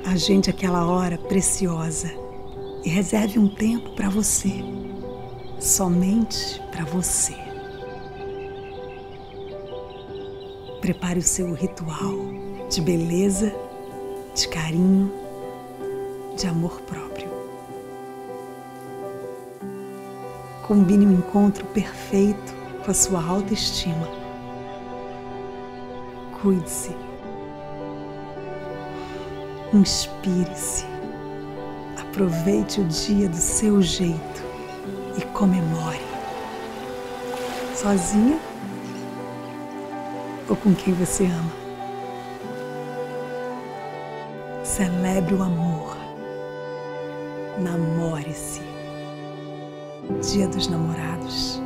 Agende aquela hora preciosa e reserve um tempo para você, somente para você. Prepare o seu ritual de beleza, de carinho, de amor próprio. Combine um encontro perfeito com a sua autoestima. Cuide-se. Inspire-se. Aproveite o dia do seu jeito e comemore. Sozinha ou com quem você ama. Celebre o amor. Namore-se. Dia dos Namorados.